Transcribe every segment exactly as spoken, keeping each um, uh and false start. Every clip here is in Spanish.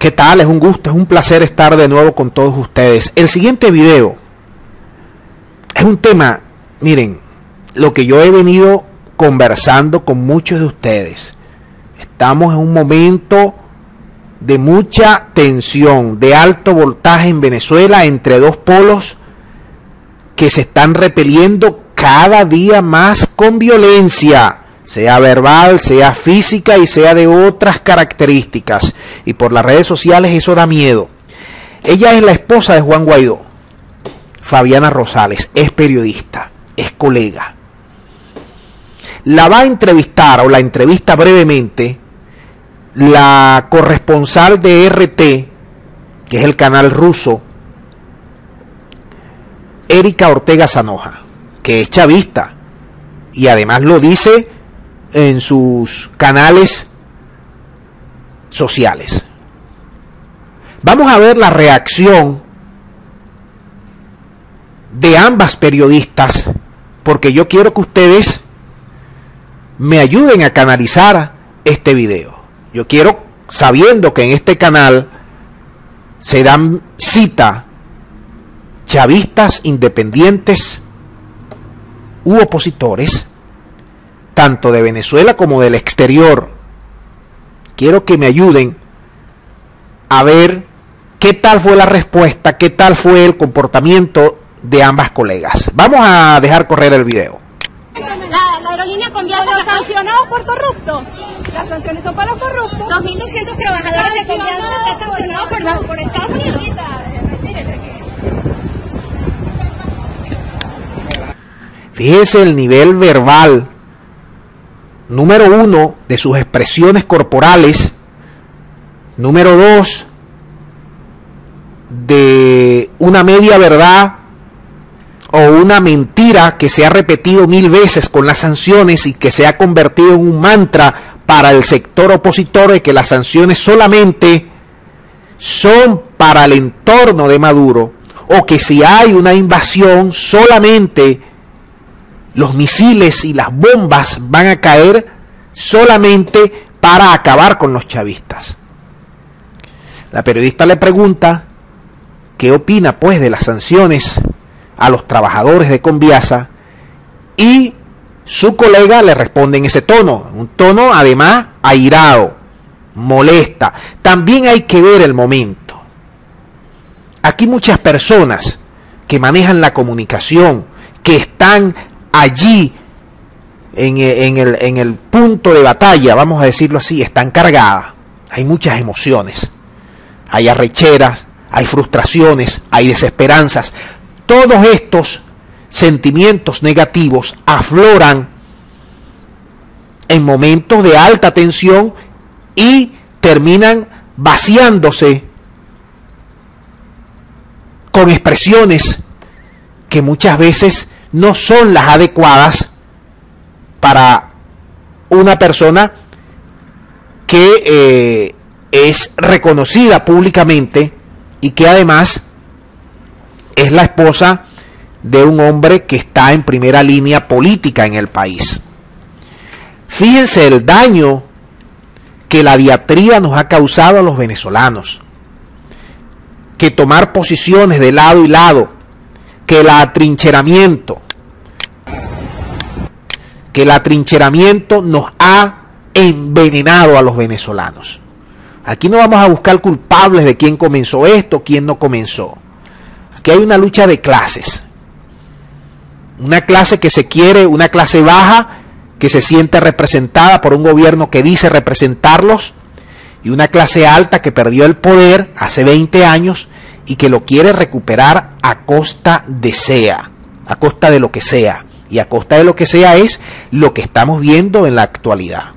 ¿Qué tal? Es un gusto, es un placer estar de nuevo con todos ustedes. El siguiente video es un tema, miren, lo que yo he venido conversando con muchos de ustedes. Estamos en un momento de mucha tensión, de alto voltaje en Venezuela entre dos polos que se están repeliendo cada día más con violencia, sea verbal, sea física y sea de otras características. Y por las redes sociales eso da miedo. Ella es la esposa de Juan Guaidó, Fabiana Rosales, es periodista, es colega. La va a entrevistar o la entrevista brevemente la corresponsal de R T, que es el canal ruso, Erika Ortega Zanoja, que es chavista y además lo dice en sus canales sociales. Vamos a ver la reacción de ambas periodistas, porque yo quiero que ustedes me ayuden a canalizar este video. Yo quiero, sabiendo que en este canal se dan cita chavistas independientes u opositores, tanto de Venezuela como del exterior, quiero que me ayuden a ver qué tal fue la respuesta, qué tal fue el comportamiento de ambas colegas. Vamos a dejar correr el video. La, la aerolínea Conviasa los sancionados por corruptos. Las sanciones son para los corruptos. dos mil doscientos trabajadores de Conviasa están sancionados por, por, por Estados Unidos. Fíjese el nivel verbal, número uno, de sus expresiones corporales, número dos, de una media verdad o una mentira que se ha repetido mil veces con las sanciones y que se ha convertido en un mantra para el sector opositor, de que las sanciones solamente son para el entorno de Maduro, o que si hay una invasión solamente los misiles y las bombas van a caer solamente para acabar con los chavistas. La periodista le pregunta qué opina pues de las sanciones a los trabajadores de Conviasa, y su colega le responde en ese tono, un tono además airado, molesta. También hay que ver el momento. Aquí muchas personas que manejan la comunicación, que están allí en, en, el, en el punto de batalla, vamos a decirlo así, están cargadas. Hay muchas emociones, hay arrecheras, hay frustraciones, hay desesperanzas. Todos estos sentimientos negativos afloran en momentos de alta tensión y terminan vaciándose con expresiones que muchas veces no son las adecuadas para una persona que eh, es reconocida públicamente y que además es la esposa de un hombre que está en primera línea política en el país. Fíjense el daño que la diatriba nos ha causado a los venezolanos, que tomar posiciones de lado y lado, que el atrincheramiento, que el atrincheramiento nos ha envenenado a los venezolanos. Aquí no vamos a buscar culpables de quién comenzó esto, quién no comenzó. Aquí hay una lucha de clases. Una clase que se quiere, una clase baja que se siente representada por un gobierno que dice representarlos, y una clase alta que perdió el poder hace veinte años y que lo quiere recuperar a costa de sea, a costa de lo que sea. Y a costa de lo que sea es lo que estamos viendo en la actualidad.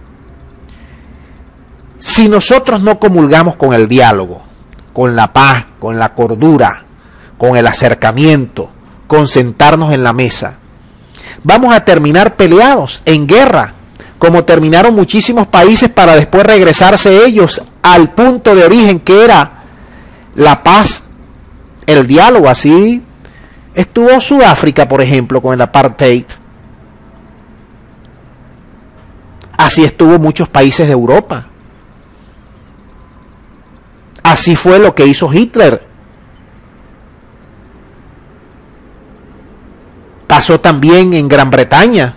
Si nosotros no comulgamos con el diálogo, con la paz, con la cordura, con el acercamiento, con sentarnos en la mesa, vamos a terminar peleados, en guerra, como terminaron muchísimos países para después regresarse ellos al punto de origen, que era la paz, el diálogo. Así estuvo Sudáfrica, por ejemplo, con el apartheid. Así estuvo muchos países de Europa. Así fue lo que hizo Hitler. Pasó también en Gran Bretaña.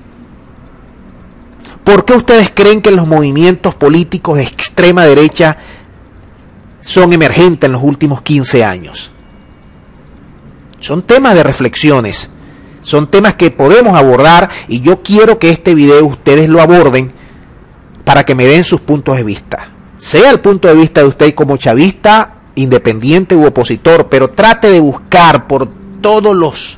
¿Por qué ustedes creen que los movimientos políticos de extrema derecha son emergentes en los últimos quince años? Son temas de reflexiones, son temas que podemos abordar y yo quiero que este video ustedes lo aborden para que me den sus puntos de vista. Sea el punto de vista de usted como chavista, independiente u opositor, pero trate de buscar por todos los...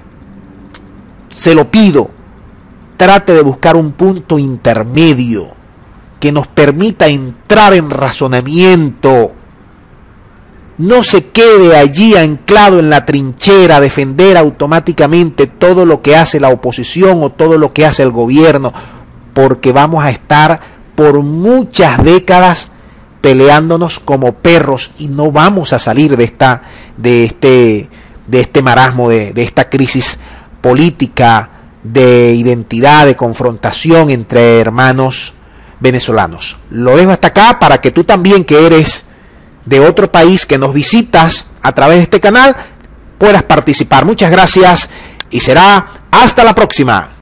Se lo pido, trate de buscar un punto intermedio que nos permita entrar en razonamiento. No se quede allí anclado en la trinchera a defender automáticamente todo lo que hace la oposición o todo lo que hace el gobierno, porque vamos a estar por muchas décadas peleándonos como perros y no vamos a salir de esta, de este, de este marasmo, de, de esta crisis política, de identidad, de confrontación entre hermanos venezolanos. Lo dejo hasta acá para que tú también, que eres de otro país, que nos visitas a través de este canal, puedas participar. Muchas gracias y será hasta la próxima.